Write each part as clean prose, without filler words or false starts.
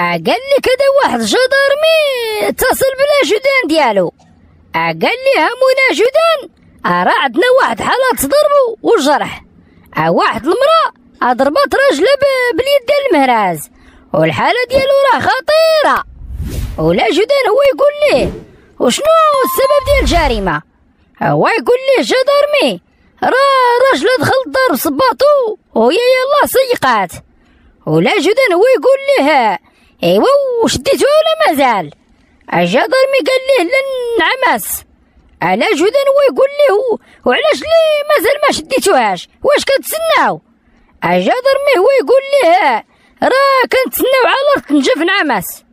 قال لي كذا واحد جدارمي اتصل بالاجودان ديالو، قال لي همونا جودان راه عندنا واحد حالة ضرب وجرح، واحد المرأة ضربات راجلها باليد ديال المهراز والحالة ديالو راه خطيرة. ولا جودان هو يقول ليه وشنو السبب ديال الجريمة، هو يقول ليه جدارمي راه راجلها دخل الدار بصباطو وهي يلاه سيقات. ولا جودان هو يقول ليه ايوا وشديتوها ولا مازال، الجدارمي قال ليه لا نعمس. على جودان هو يقول ليه وعلاش ليه مازال ما شديتوهاش، واش كتسناو؟ الجدارمي هو يقول ليه راه كنتسناو على تنجف نعمس.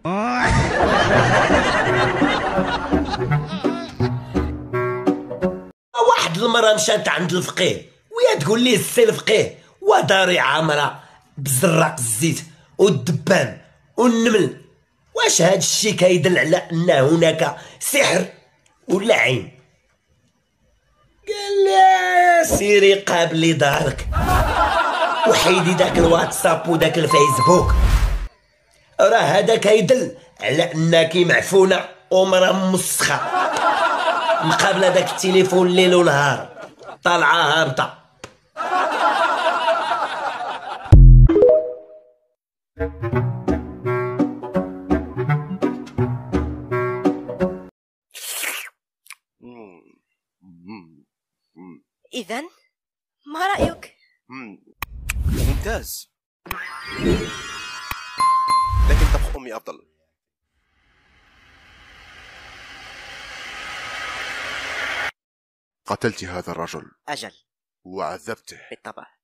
واحد المرأة مشات عند الفقيه ويا تقول ليه السي الفقيه وداري عامرة بزراق الزيت والدبان والنمل، واش هاد الشي كيدل على ان هناك سحر ولا عين؟ قال لها سيري قابلي دارك وحيدي داك الواتساب وداك الفيسبوك، راه هذا كيدل على انك معفونه ومرا مسخه مقابله داك التليفون ليل ونهار طالعه هابطه. إذن ما رأيك؟ ممتاز، لكن طبخ أمي أفضل. قتلت هذا الرجل. أجل وعذبته بالطبع.